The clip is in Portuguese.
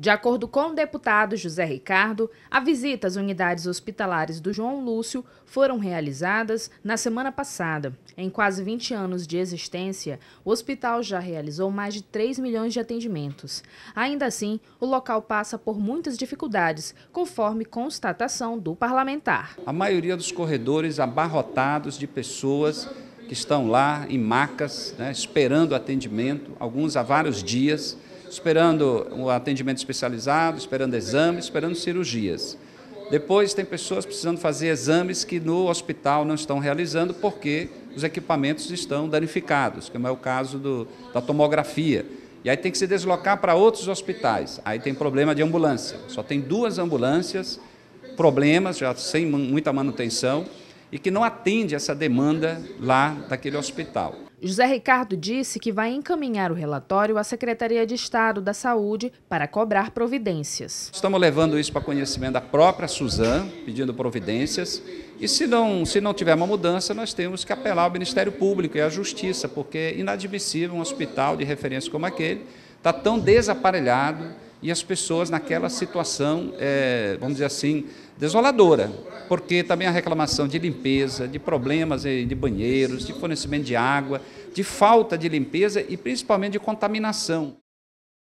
De acordo com o deputado José Ricardo, a visita às unidades hospitalares do João Lúcio foram realizadas na semana passada. Em quase 20 anos de existência, o hospital já realizou mais de 3 milhões de atendimentos. Ainda assim, o local passa por muitas dificuldades, conforme constatação do parlamentar. A maioria dos corredores abarrotados de pessoas que estão lá em macas, esperando atendimento, alguns há vários dias, esperando o atendimento especializado, esperando exames, esperando cirurgias. Depois tem pessoas precisando fazer exames que no hospital não estão realizando porque os equipamentos estão danificados, como é o caso da tomografia. E aí tem que se deslocar para outros hospitais. Aí tem problema de ambulância. Só tem 2 ambulâncias, problemas, já sem muita manutenção, e que não atende essa demanda lá daquele hospital. José Ricardo disse que vai encaminhar o relatório à Secretaria de Estado da Saúde para cobrar providências. Estamos levando isso para conhecimento da própria Suzam, pedindo providências, e se não tiver uma mudança, nós temos que apelar ao Ministério Público e à Justiça, porque é inadmissível um hospital de referência como aquele estar tão desaparelhado e as pessoas naquela situação, vamos dizer assim, desoladora, porque também a reclamação de limpeza, de problemas de banheiros, de fornecimento de água, de falta de limpeza e principalmente de contaminação.